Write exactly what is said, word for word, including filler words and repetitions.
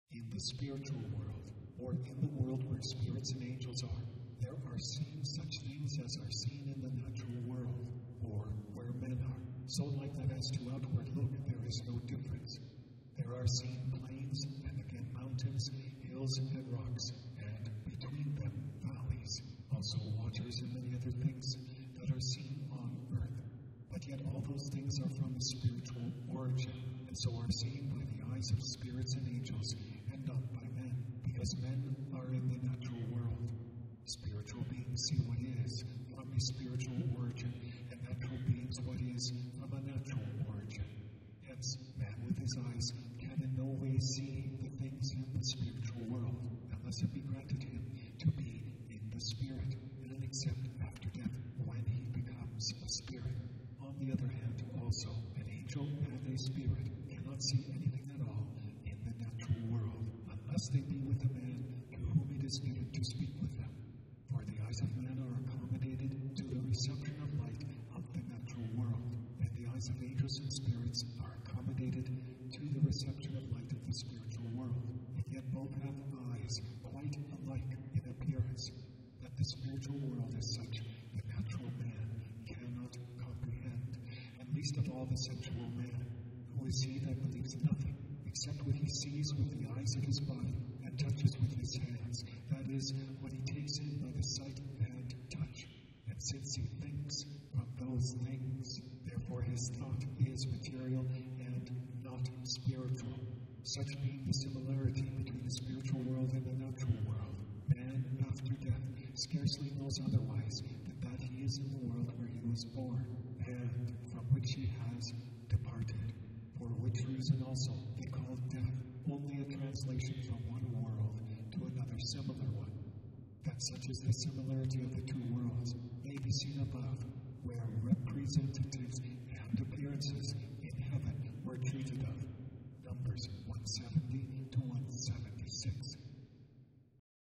In the spiritual world, or in the world where spirits and angels are, there are seen such things as are seen in the natural world, or where men are, so like that as to outward look there is no difference. There are seen plains, and again mountains, hills and rocks, and between them valleys, also waters and many other things that are seen on earth. But yet all those things are from a spiritual origin, and so are seen by the eyes of spirits and angels, and not by men, because men are in the natural world. Spiritual beings see what is from a spiritual origin, and natural beings what is from a natural origin. Hence, man with his eyes can in no way see the things in the spiritual world, unless it be granted him to be in the spirit, and except after death, when he becomes a spirit. On the other hand, also, an angel and a spirit cannot see anything at all in the natural world, unless they be with a man to whom it is fitted to speak with them. For the eyes of man are accommodated to the reception of light of the natural world, and the eyes of angels and spirits are accommodated to the reception of light of the spiritual world. And yet both have eyes quite alike in appearance, that the spiritual world is such the natural man cannot comprehend, and least of all the sensual man, who is he that believes nothing except what he sees with the eyes of his body and touches with his hands, that is, what he takes in by the sight and touch. And since he thinks from those things, therefore his thought is material and not spiritual. Such being the similarity between the spiritual world and the natural world, man after death scarcely knows otherwise than that he is in the world where he was born, and from which he has departed. For which reason also they call death only a translation from one world to another similar one. That such is the similarity of the two worlds may be seen above, where representatives and appearances in heaven were treated of. Numbers one seventy